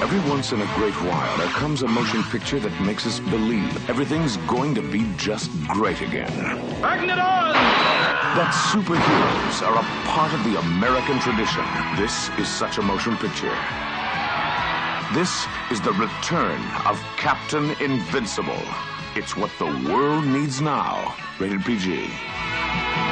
Every once in a great while, there comes a motion picture that makes us believe everything's going to be just great again. Backing it on! That superheroes are a part of the American tradition. This is such a motion picture. This is the return of Captain Invincible. It's what the world needs now. Rated PG.